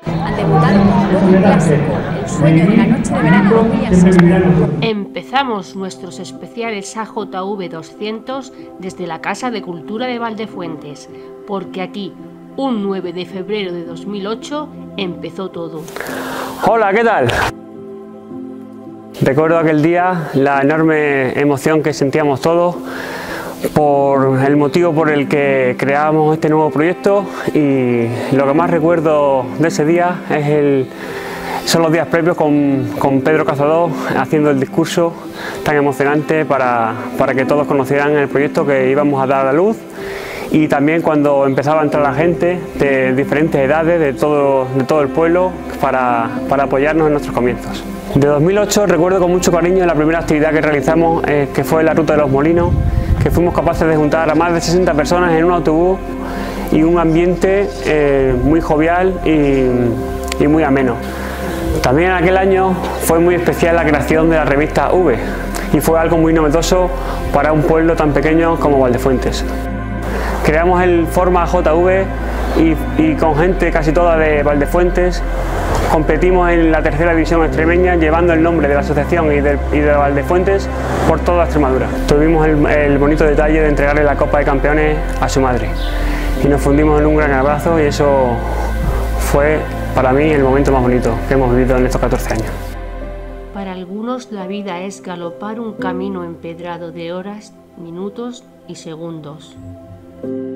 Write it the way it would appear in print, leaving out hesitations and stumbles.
al debutar con un clásico, El sueño de la noche de verano de William Shakespeare. Empezamos nuestros especiales AJV 200 desde la Casa de Cultura de Valdefuentes, porque aquí, un 9 de febrero de 2008, empezó todo. Hola, ¿qué tal? Recuerdo aquel día la enorme emoción que sentíamos todos por el motivo por el que creábamos este nuevo proyecto, y lo que más recuerdo de ese día son los días previos con Pedro Cazador haciendo el discurso tan emocionante para que todos conocieran el proyecto que íbamos a dar a la luz, y también cuando empezaba a entrar la gente de diferentes edades, de todo el pueblo, para apoyarnos en nuestros comienzos. De 2008 recuerdo con mucho cariño la primera actividad que realizamos, que fue la Ruta de los Molinos, que fuimos capaces de juntar a más de 60 personas en un autobús, y un ambiente muy jovial y muy ameno. También en aquel año fue muy especial la creación de la revista V, y fue algo muy novedoso para un pueblo tan pequeño como Valdefuentes. Creamos el Forma JV y con gente casi toda de Valdefuentes competimos en la tercera división extremeña, llevando el nombre de la asociación y de Valdefuentes por toda Extremadura. Tuvimos el bonito detalle de entregarle la Copa de Campeones a su madre, y nos fundimos en un gran abrazo, y eso fue para mí el momento más bonito que hemos vivido en estos 14 años. Para algunos la vida es galopar un camino empedrado de horas, minutos y segundos.